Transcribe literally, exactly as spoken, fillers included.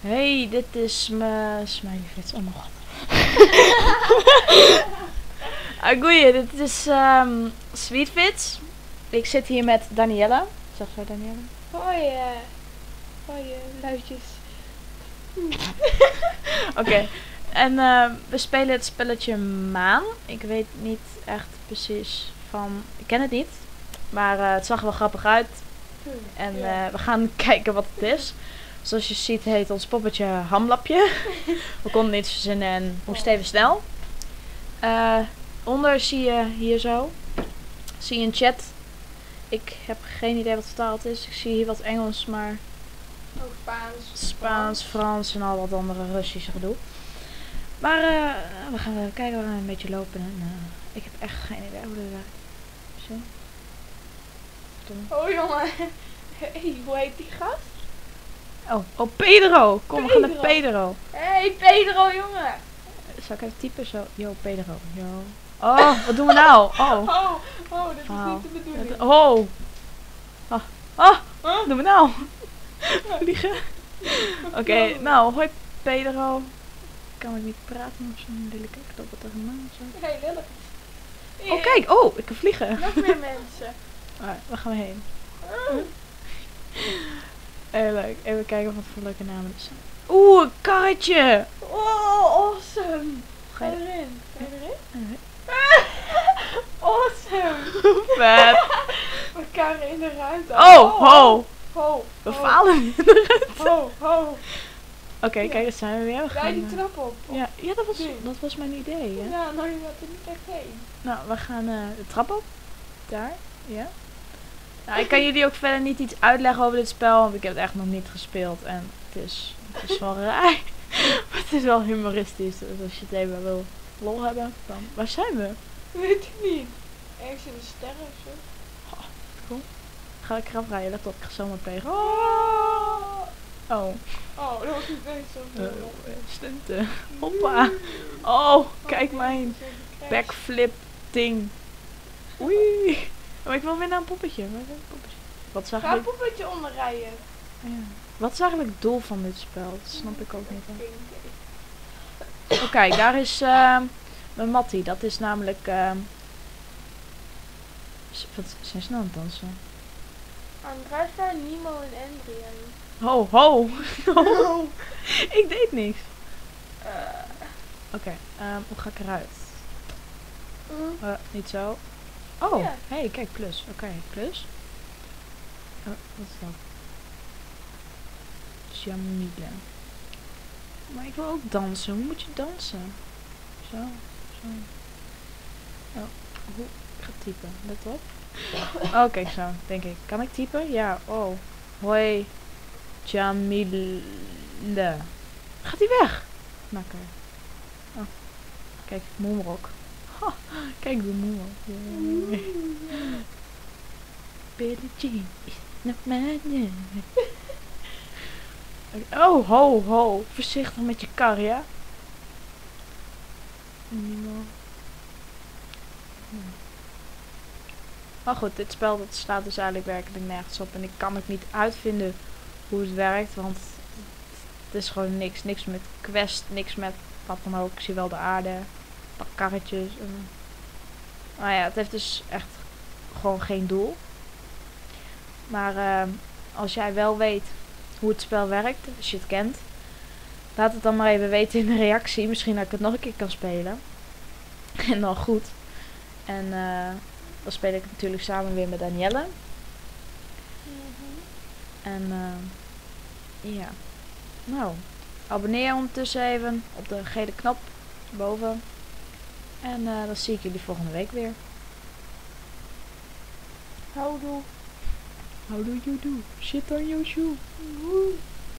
Hey, dit is mijn smileyflits. Oh mijn god. ah, goeie, dit is um, Sweetfits. Ik zit hier met Danielle. Zeg zo, Danielle. Hoi, uh, hoi, uh, luidjes. Oké, okay. En uh, we spelen het spelletje Maan. Ik weet niet echt precies van... Ik ken het niet. Maar uh, het zag er wel grappig uit. En uh, we gaan kijken wat het is. Zoals je ziet heet ons poppetje Hamlapje. We konden niets verzinnen en moesten even snel. Uh, onder zie je hier zo. Zie je een chat. Ik heb geen idee wat vertaald is. Ik zie hier wat Engels, maar... Ook Spaans. Spaans, Frans en al wat andere Russische gedoe. Maar uh, we gaan uh, kijken, we gaan een beetje lopen. En, uh, ik heb echt geen idee hoe dit werkt. Zo. Oh jongen. Hey, hoe heet die gast? Oh, oh Pedro! Kom, Pedro. we gaan naar Pedro. Hey Pedro, jongen! Zal ik even typen zo? Yo, Pedro. Yo. Oh, wat doen we nou? Oh. Oh, oh, dat is oh. niet de bedoeling. Het, oh. Oh. Oh, wat doen we nou? Vliegen. Oké, okay, nou, hoi Pedro. Kan ik niet praten of zo? Lelijk, ik loop het tegen mij of zo. Hey, lelijk. Oh, kijk, oh, ik kan vliegen. Nog meer mensen. Alright, waar gaan we heen? Oh. Heel leuk. Even kijken wat voor leuke namen er zijn. Oeh, een karretje! Oh, awesome! Ga je erin? Ga je erin? Awesome! Vet! We karren in de ruimte. Oh, ho! Ho! We falen in de ruimte. Ho, ho! Oké, okay, ja. Kijk, daar zijn we weer. We gaan die trap op. Ja, ja dat, was, dat was mijn idee. Hè? Ja, nou je gaat er niet echt heen. Nou, we gaan uh, de trap op. Daar, ja. Nou, ik kan jullie ook verder niet iets uitleggen over dit spel, want ik heb het echt nog niet gespeeld. En het is, het is wel raar. Maar het is wel humoristisch. Dus als je het even wil lol hebben, dan... Waar zijn we? Weet ik niet. Ergens in de sterren of zo. Oh, cool. Ga ik eraf rijden, let op, ik ga zomaar tegen. Oh! Oh. Oh, dat was niet eens zo. Uh, stunten. Hoppa. Oh, kijk mijn backflip ding. Oei. Maar ik wil weer naar een poppetje. Waar is een poppetje? Wat is Ga een poppetje onderrijden. Ja. Wat is eigenlijk het doel van dit spel? Dat snap ik ook niet. Oké, oh, kijk, daar is uh, mijn Mattie. Dat is namelijk... Uh, wat zijn ze nou aan het dansen? Andressa, Nemo en Adrian. Ho, ho. ho. Ik deed niks. Uh. Oké, okay, um, hoe ga ik eruit? Mm. Uh, niet zo. Oh, ja. Hey, kijk, plus. Oké, okay, plus. Oh, wat is dat? Jamile. Maar ik wil ook dansen. Hoe moet je dansen? Zo, zo. Oh, hoe? Ik ga typen. Let op. Oké, okay, zo, denk ik. Kan ik typen? Ja, oh. Hoi. Jamile. Gaat hij weg? Makker. Oh. Kijk, Moonrock. Oh, kijk de moonrock. Yeah. Billie Jean is nog mijn naam. Oh, ho, ho. Voorzichtig met je kar, ja? Niemand. Maar goed, dit spel dat staat dus eigenlijk werkelijk nergens op. En ik kan ook niet uitvinden hoe het werkt. Want het is gewoon niks. Niks met quest, niks met wat dan ook. Ik zie wel de aarde. Een paar karretjes. En... Nou ja, het heeft dus echt gewoon geen doel. Maar uh, als jij wel weet hoe het spel werkt, als je het kent, laat het dan maar even weten in de reactie. Misschien dat ik het nog een keer kan spelen. En dan goed. En uh, dan speel ik natuurlijk samen weer met Danielle. Mm-hmm. En uh, ja. Nou, abonneer ondertussen even op de gele knop boven. En uh, dan zie ik jullie volgende week weer. Houdoe. How do you do? Shit on your shoe. Woe.